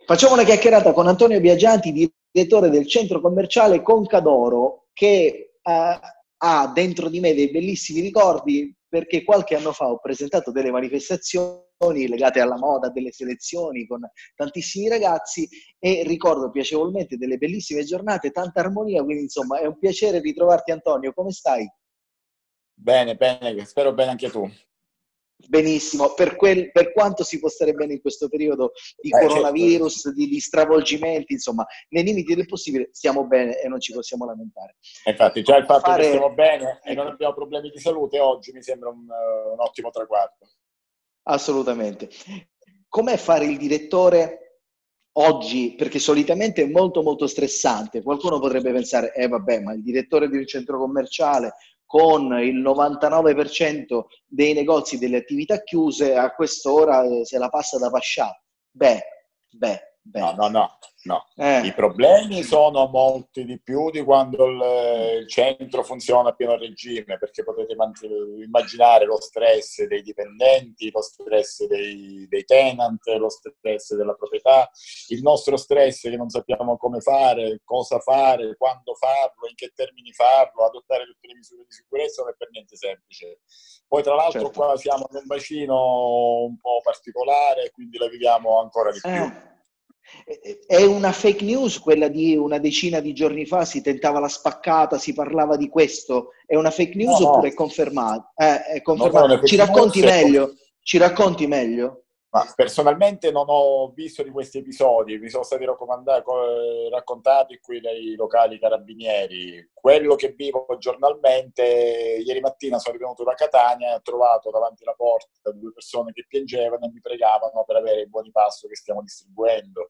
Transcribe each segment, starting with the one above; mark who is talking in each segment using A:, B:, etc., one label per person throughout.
A: Facciamo una chiacchierata con Antonio Biagianti, direttore del centro commerciale Concadoro, che ha dentro di me dei bellissimi ricordi perché qualche anno fa ho presentato delle manifestazioni legate alla moda, delle selezioni con tantissimi ragazzi e ricordo piacevolmente delle bellissime giornate, tanta armonia, quindi insomma è un piacere ritrovarti Antonio, come stai?
B: Bene, bene, spero bene anche tu.
A: Benissimo, per quanto si può stare bene in questo periodo di
B: Certo.
A: coronavirus, di stravolgimenti, insomma, nei limiti del possibile stiamo bene e non ci possiamo lamentare.
B: Infatti, già
A: Come
B: il fatto che stiamo
A: fare,
B: bene e non
A: ecco,
B: abbiamo problemi di salute oggi mi sembra un ottimo traguardo.
A: assolutamente. Com'è fare il direttore oggi? Perché solitamente è molto molto stressante. Qualcuno potrebbe pensare, vabbè, ma il direttore di un centro commerciale con il 99% dei negozi delle attività chiuse a quest'ora se la passa da pascià. Beh,
B: No,
A: beh.
B: no, no, no.
A: Eh,
B: I problemi sono molti di più di quando il centro funziona a pieno regime, perché potete immaginare lo stress dei dipendenti, lo stress dei tenant, lo stress della proprietà, il nostro stress che non sappiamo come fare, cosa fare, quando farlo, in che termini farlo, adottare tutte le misure di sicurezza non è per niente semplice. Poi tra l'altro
A: certo.
B: qua siamo in un bacino un po' particolare, quindi la viviamo ancora di più.
A: Eh. È una fake news quella di una decina di giorni fa, si tentava la spaccata, si parlava di questo. È una fake
B: No,
A: news oppure
B: no,
A: è confermata? È
B: non è
A: confermata.
B: una
A: Ci
B: fake
A: racconti
B: news,
A: meglio? Ci racconti meglio?
B: ma personalmente non ho visto di questi episodi, mi sono stati raccontati qui dai locali carabinieri. Quello che vivo giornalmente, ieri mattina sono venuto da Catania e ho trovato davanti alla porta due persone che piangevano e mi pregavano per avere il buoni pasto che stiamo distribuendo.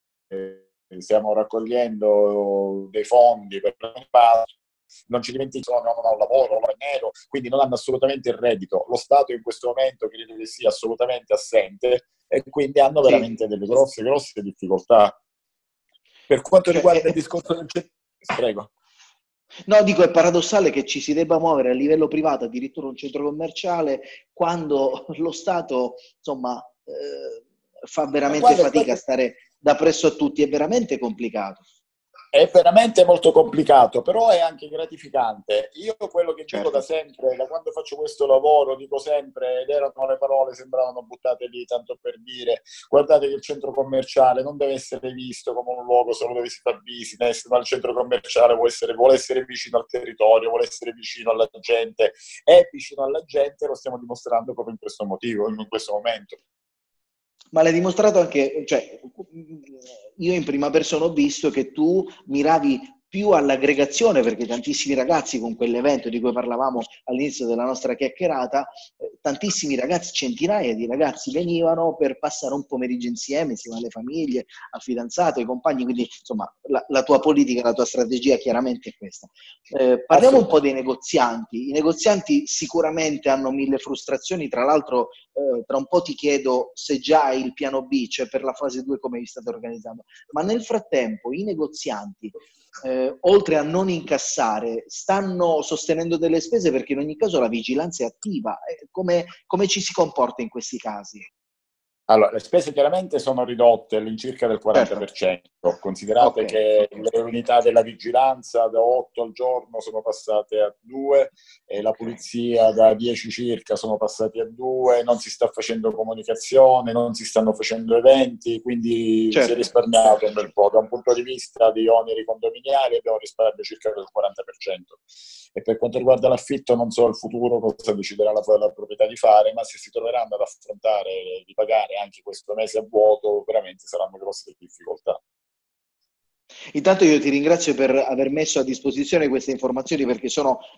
B: Stiamo raccogliendo dei fondi per il pasto. Non ci dimentichiamo, non hanno lavoro, non è nero, quindi non hanno assolutamente il reddito. Lo Stato in questo momento credo che sia assolutamente assente e quindi hanno
A: Sì.
B: veramente delle grosse, grosse difficoltà. Per quanto
A: Cioè,
B: riguarda il discorso del prego.
A: no, dico, è paradossale che ci si debba muovere a livello privato, addirittura un centro commerciale, quando lo Stato, insomma, fa
B: Ma
A: veramente
B: guarda,
A: fatica a stare da presso a tutti, è veramente complicato.
B: è veramente molto complicato, però è anche gratificante. Io quello che dico da
A: Certo.
B: sempre, da quando faccio questo lavoro, dico sempre, ed erano le parole, sembravano buttate lì tanto per dire, guardate che il centro commerciale non deve essere visto come un luogo solo dove si fa business, ma il centro commerciale vuole essere vicino al territorio, vuole essere vicino alla gente, è vicino alla gente, lo stiamo dimostrando proprio in questo motivo, in questo momento.
A: Ma l'hai dimostrato anche, cioè, io in prima persona ho visto che tu miravi più all'aggregazione, perché tantissimi ragazzi con quell'evento di cui parlavamo all'inizio della nostra chiacchierata, tantissimi ragazzi, centinaia di ragazzi venivano per passare un pomeriggio insieme, insieme alle famiglie, al fidanzato, ai compagni, quindi insomma la tua politica, la tua strategia chiaramente è questa. Parliamo un po' dei
B: Assolutamente.
A: negozianti. I negozianti sicuramente hanno mille frustrazioni, tra l'altro tra un po' ti chiedo se già hai il piano B, cioè per la fase 2 come vi state organizzando, ma nel frattempo i negozianti, oltre a non incassare, stanno sostenendo delle spese perché in ogni caso la vigilanza è attiva. Come ci si comporta in questi casi?
B: Allora, le spese chiaramente sono ridotte all'incirca del
A: Certo,
B: 40%.
A: ok,
B: Considerate che le unità della vigilanza da 8 al giorno sono passate a 2 e la
A: ok,
B: pulizia da 10 circa sono passati a 2, non si sta facendo comunicazione, non si stanno facendo eventi, quindi si è
A: certo.
B: risparmiato un bel po'. Da un punto di vista di oneri condominiali abbiamo risparmiato circa del 40%. E per quanto riguarda l'affitto, non so il futuro cosa deciderà la proprietà di fare, ma se si troveranno ad affrontare di pagare anche questo mese a vuoto, veramente saranno grosse difficoltà.
A: Intanto io ti ringrazio per aver messo a disposizione queste informazioni perché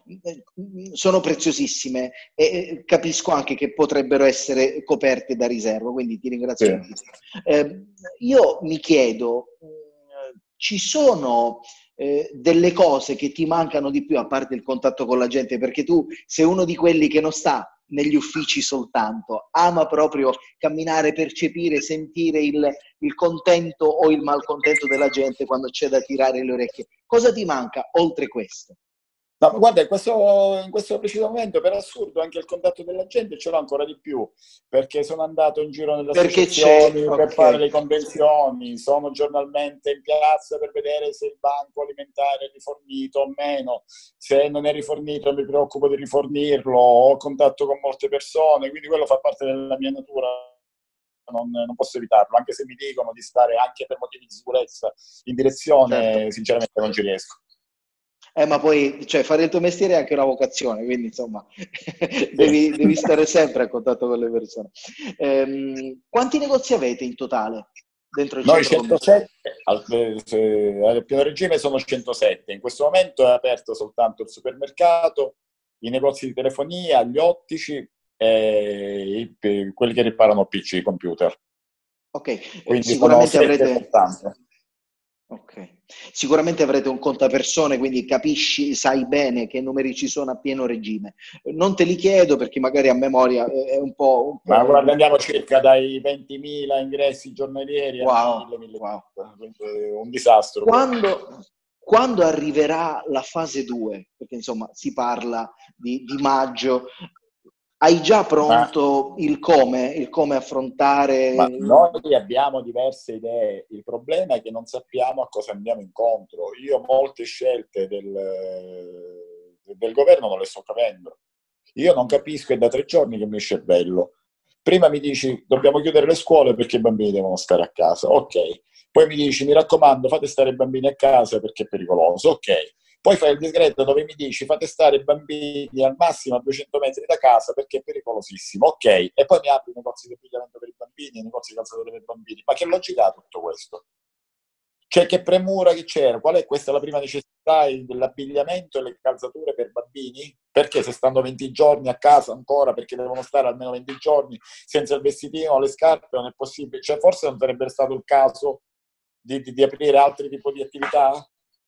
A: sono preziosissime e capisco anche che potrebbero essere coperte da riserva, quindi ti ringrazio
B: Sì.
A: tantissimo. Io mi chiedo, ci sono delle cose che ti mancano di più a parte il contatto con la gente? Perché tu sei uno di quelli che non sta negli uffici soltanto, ama proprio camminare, percepire, sentire il contento o il malcontento della gente quando c'è da tirare le orecchie. Cosa ti manca oltre questo?
B: No, ma guarda, in questo preciso momento, per assurdo, anche il contatto della gente ce l'ho ancora di più, perché sono andato in giro nelle
A: Perché c'è,
B: associazioni per fare
A: ok,
B: le convenzioni, sono giornalmente in piazza per vedere se il banco alimentare è rifornito o meno, se non è rifornito mi preoccupo di rifornirlo, ho contatto con molte persone, quindi quello fa parte della mia natura. Non posso evitarlo, anche se mi dicono di stare anche per motivi di sicurezza in
A: certo.
B: direzione, sinceramente non ci riesco.
A: Ma poi, cioè, fare il tuo mestiere è anche una vocazione, quindi insomma, devi stare sempre a contatto con le persone. Quanti negozi avete in totale dentro il
B: Noi
A: centro commerciale?
B: 107, al pieno regime sono 107, in questo momento è aperto soltanto il supermercato, i negozi di telefonia, gli ottici e quelli che riparano PC, computer.
A: Ok,
B: Quindi sono
A: sicuramente
B: 7
A: avrete,
B: soltanto.
A: ok. Sicuramente avrete un contapersone, quindi capisci, sai bene che numeri ci sono a pieno regime. Non te li chiedo perché magari a memoria è un
B: Ma
A: po'
B: guarda, andiamo circa dai 20.000 ingressi giornalieri a
A: wow,
B: 1.000,
A: wow.
B: 1.500, quindi è un disastro proprio.
A: Quando arriverà la fase 2, perché insomma si parla di maggio, hai già
B: Ma
A: pronto il come
B: Ma
A: affrontare?
B: noi abbiamo diverse idee, il problema è che non sappiamo a cosa andiamo incontro. Io molte scelte del governo non le sto capendo. Io non capisco, è da 3 giorni che il mio cervello. Prima mi dici dobbiamo chiudere le scuole perché i bambini devono stare a casa, ok. Poi mi dici mi raccomando fate stare i bambini a casa perché è pericoloso, ok. Poi fai il decreto dove mi dici fate stare i bambini al massimo a 200 metri da casa perché è pericolosissimo, ok. E poi mi apri i negozi di abbigliamento per i bambini, i negozi di calzature per i bambini. Ma che logica ha tutto questo? Cioè, che premura che c'era? Qual è questa la prima necessità dell'abbigliamento e le calzature per bambini? Perché se stanno 20 giorni a casa ancora, perché devono stare almeno 20 giorni senza il vestitino o le scarpe, non è possibile? Cioè, forse non sarebbe stato il caso di aprire altri tipi di attività?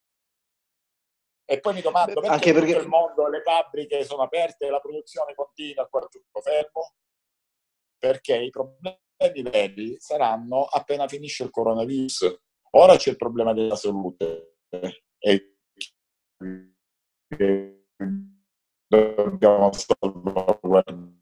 B: E poi mi domando perché
A: Anche
B: in tutto il
A: perché,
B: mondo le fabbriche sono aperte e la produzione continua, qua tutto fermo? Perché i problemi veri saranno appena finisce il coronavirus. Ora c'è il problema della salute e dobbiamo salvaguardare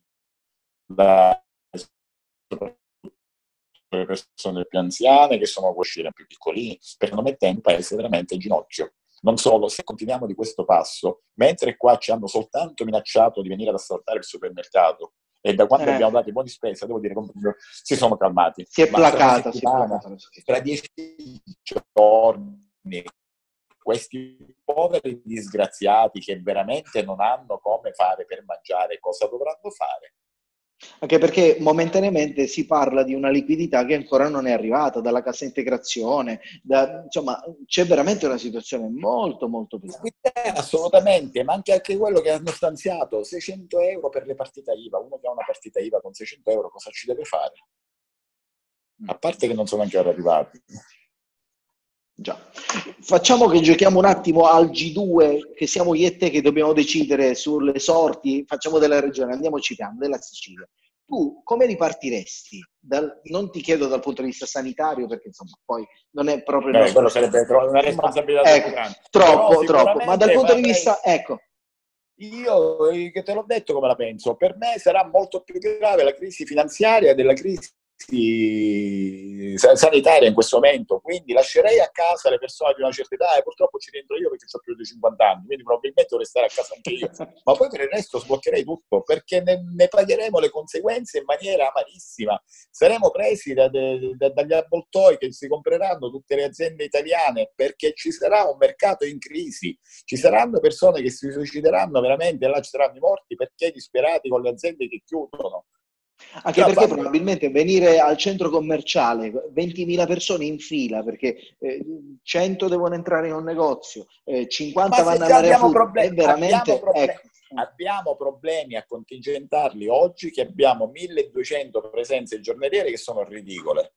B: le persone più anziane che sono uscire più piccolini, perché non mette un paese veramente in ginocchio. Non solo, se continuiamo di questo passo, mentre qua ci hanno soltanto minacciato di venire ad assaltare il supermercato, e da quando abbiamo dato i buoni spesa, devo dire, si sono calmati. Ma fra una
A: si è
B: settimana,
A: placata la situazione.
B: tra 10 giorni, questi poveri disgraziati che veramente non hanno come fare per mangiare, cosa dovranno fare?
A: Anche perché momentaneamente si parla di una liquidità che ancora non è arrivata dalla cassa integrazione, insomma c'è veramente una situazione molto molto pesante.
B: Assolutamente, ma anche quello che hanno stanziato 600 euro per le partite IVA. Uno che ha una partita IVA con 600 euro cosa ci deve fare? A parte che non sono ancora arrivati.
A: Già. Facciamo che giochiamo un attimo al G2, che siamo io e te che dobbiamo decidere sulle sorti, facciamo della regione, andiamoci piano, della Sicilia. Tu come ripartiresti? Non ti chiedo dal punto di vista sanitario, perché insomma poi non è proprio il nostro
B: Quello sarebbe
A: settore,
B: una
A: ma
B: responsabilità troppo
A: ecco,
B: grande. Però
A: troppo, ma dal
B: sicuramente
A: punto di
B: avrei.
A: vista, ecco,
B: Io che te l'ho detto come la penso, per me sarà molto più grave la crisi finanziaria della crisi sanitaria in questo momento, quindi lascerei a casa le persone di una certa età e purtroppo ci rientro io perché ho più di 50 anni, quindi probabilmente dovrei stare a casa anche io, ma poi per il resto sbloccherei tutto perché ne pagheremo le conseguenze in maniera amarissima. Saremo presi dagli avvoltoi che si compreranno tutte le aziende italiane perché ci sarà un mercato in crisi, ci saranno persone che si suicideranno veramente e là ci saranno i morti perché disperati con le aziende che chiudono. Ce
A: anche
B: la
A: perché
B: fate?
A: probabilmente venire al centro commerciale, 20.000 persone in fila, perché 100 devono entrare in un negozio,
B: Ma
A: 50
B: se
A: vanno
B: già
A: all'area
B: abbiamo
A: food,
B: problemi,
A: è veramente, ecco,
B: abbiamo problemi a contingentarli oggi che abbiamo 1200 presenze giornaliere che sono ridicole.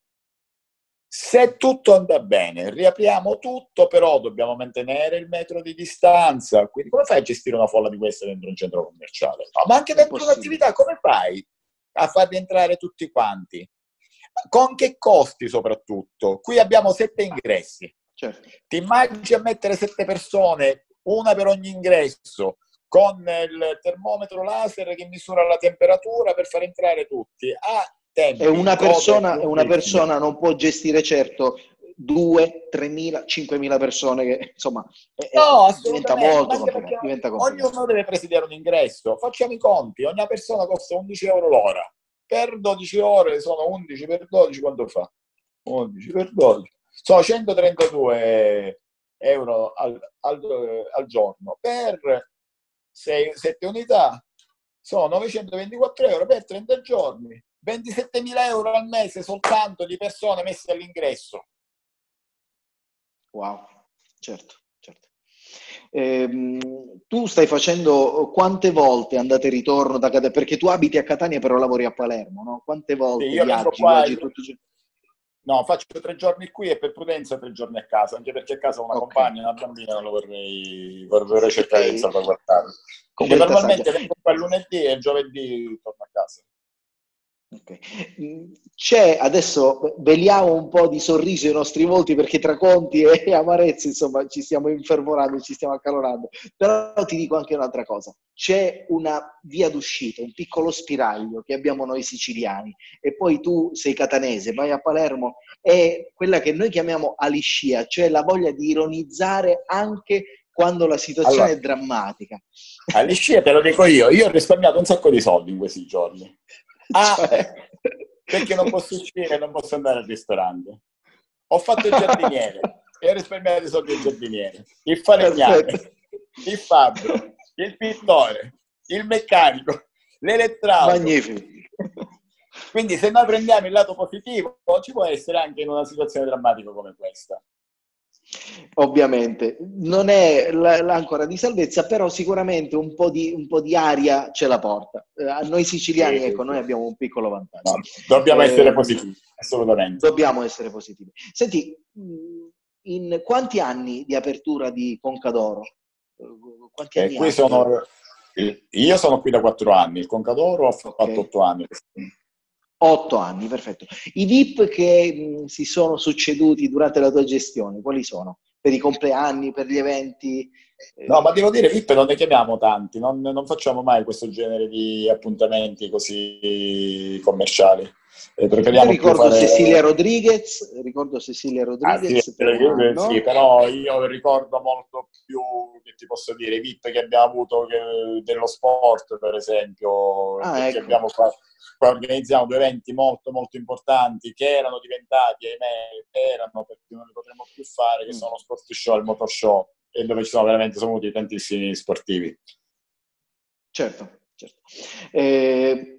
B: Se tutto andrà bene, riapriamo tutto, però dobbiamo mantenere il metro di distanza. Quindi come fai a gestire una folla di queste dentro un centro commerciale? No, ma anche dentro
A: impossibile.
B: un'attività, come fai a farli entrare tutti quanti? Con che costi soprattutto? Qui abbiamo 7 ingressi.
A: Certo.
B: Ti immagini a mettere 7 persone una per ogni ingresso, con il termometro laser che misura la temperatura per far entrare tutti a tempi,
A: E una
B: lunghissimi.
A: persona non può gestire, certo, 2, 3.000, 5.000 persone, che insomma
B: No,
A: diventa
B: assolutamente, ma
A: molto
B: anche
A: complicato.
B: perché
A: Diventa complicato.
B: ognuno deve presidiare un ingresso. Facciamo i conti, ogni persona costa 11 euro l'ora. Per 12 ore sono 11 per 12, quanto fa? 11 per 12. Sono 132 euro al giorno. Per 7 unità sono 924 euro per 30 giorni. 27.000 euro al mese soltanto di persone messe all'ingresso.
A: Wow, certo, certo. Tu stai facendo quante volte andate e ritorno da Catania? Perché tu abiti a Catania però lavori a Palermo, no? Quante
B: Sì,
A: volte
B: io vengo
A: viaggi?
B: qua,
A: Viaggi tutti i giorni?
B: no, faccio 3 giorni qui e per prudenza 3 giorni a casa, anche perché a casa ho una
A: Ok,
B: compagna, una bambina, non lo vorrei cercare di
A: sei
B: salvaguardare.
A: con
B: Quindi
A: scelta saggia.
B: normalmente vengo qua il lunedì e il giovedì torno a casa.
A: Okay. C'è adesso, veliamo un po' di sorriso ai nostri volti perché tra conti e amarezze, insomma, ci stiamo infervorando, ci stiamo accalorando. Però ti dico anche un'altra cosa: c'è una via d'uscita, un piccolo spiraglio che abbiamo noi siciliani, e poi tu sei catanese, vai a Palermo, è quella che noi chiamiamo aliscia, cioè la voglia di ironizzare anche quando la situazione
B: Allora,
A: è drammatica.
B: alle scie te lo dico io ho risparmiato un sacco di soldi in questi giorni.
A: Cioè...
B: Perché non posso uscire, non posso andare al ristorante. Ho fatto il giardiniere e ho risparmiato i soldi del giardiniere, il
A: Perfetto.
B: falegname, il fabbro, il pittore, il meccanico, l'elettrauto.
A: Magnifico.
B: Quindi se noi prendiamo il lato positivo, ci può essere anche in una situazione drammatica come questa.
A: Ovviamente non è l'ancora di salvezza, però sicuramente un po' di aria ce la porta. A noi siciliani,
B: Sì,
A: ecco, noi
B: sì.
A: abbiamo un piccolo vantaggio.
B: No, dobbiamo essere
A: Eh,
B: positivi, assolutamente.
A: Dobbiamo essere positivi. Senti, in quanti anni di apertura di Concadoro? Quanti anni
B: Qui
A: ha che...
B: io sono qui da 4 anni, il Concadoro ha
A: Ok,
B: fatto 8 anni.
A: 8 anni, perfetto. I VIP che si sono succeduti durante la tua gestione, quali sono? Per i compleanni, per gli eventi?
B: No, ma devo
A: Eh,
B: dire, VIP non ne chiamiamo tanti, non facciamo mai questo genere di appuntamenti così commerciali.
A: Io
B: Preferiamo più
A: ricordo Cecilia
B: fare...
A: Rodriguez,
B: Ah sì,
A: per un
B: sì,
A: anno.
B: però io ricordo molto più, che ti posso dire, i VIP che abbiamo avuto dello sport, per esempio,
A: Ah,
B: perché
A: ecco.
B: qua organizziamo 2 eventi molto molto importanti che erano diventati, ahimè, erano perché non li potremmo più fare, che
A: Mm,
B: sono lo sport show e il motor show, e dove ci sono veramente sono venuti tantissimi sportivi.
A: certo, certo. Eh,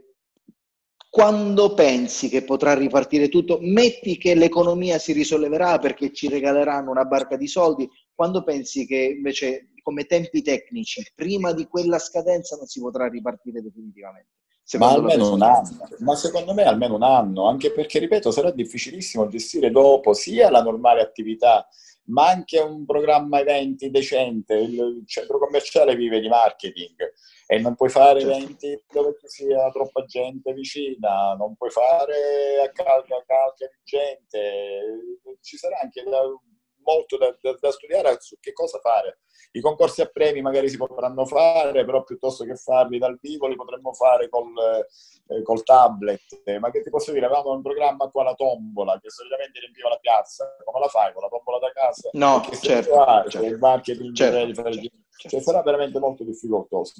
A: Quando pensi che potrà ripartire tutto? Metti che l'economia si risolleverà perché ci regaleranno una barca di soldi. Quando pensi che invece, come tempi tecnici, prima di quella scadenza non si potrà ripartire definitivamente,
B: Ma
A: secondo la
B: almeno un
A: presidenza?
B: anno, ma secondo me almeno un anno, anche perché, ripeto, sarà difficilissimo gestire dopo sia la normale attività, ma anche un programma eventi decente. Il centro commerciale vive di marketing e non puoi fare
A: Certo.
B: eventi dove ci sia troppa gente vicina, non puoi fare a calca di gente. Ci sarà anche molto da studiare su che cosa fare. I concorsi a premi magari si potranno fare, però piuttosto che farli dal vivo li potremmo fare col tablet. Ma che ti posso dire? Avevamo un programma qua, la tombola, che solitamente riempiva la piazza. Come la fai con la tombola da casa? E che
A: No,
B: senso
A: certo,
B: ha se
A: certo,
B: il marketing
A: certo,
B: devi fare...
A: certo,
B: Cioè,
A: certo.
B: sarà veramente molto difficoltoso.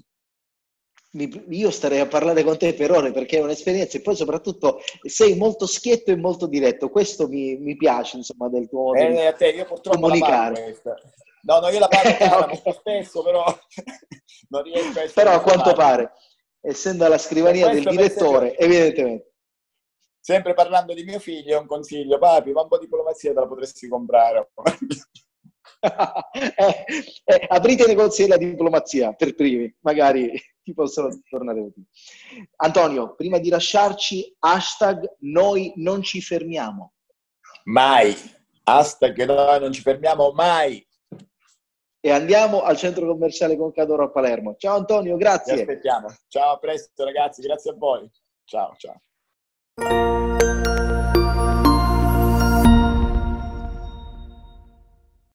A: Io starei a parlare con te per ore perché è un'esperienza e poi soprattutto sei molto schietto e molto diretto. Questo mi piace, insomma, del tuo modo di
B: A te, io purtroppo la pago
A: comunicare.
B: questa. No, io la pago cara
A: Ok.
B: molto spesso, però non riesco a essere
A: Però a quanto
B: diplomatico.
A: pare, essendo alla
B: Cioè,
A: scrivania del
B: questo, per esempio,
A: direttore, evidentemente.
B: sempre parlando di mio figlio, è un consiglio: papi, ma un po' di diplomazia te la potresti comprare.
A: Aprite negozi della diplomazia per primi, magari ti possono tornare utili. Antonio, prima di lasciarci, hashtag noi non ci fermiamo.
B: Mai. Hashtag che noi non ci fermiamo mai.
A: E andiamo al centro commerciale Concadoro a Palermo. Ciao Antonio,
B: Vi
A: grazie.
B: aspettiamo. Ciao, a presto ragazzi, grazie a voi. Ciao, ciao.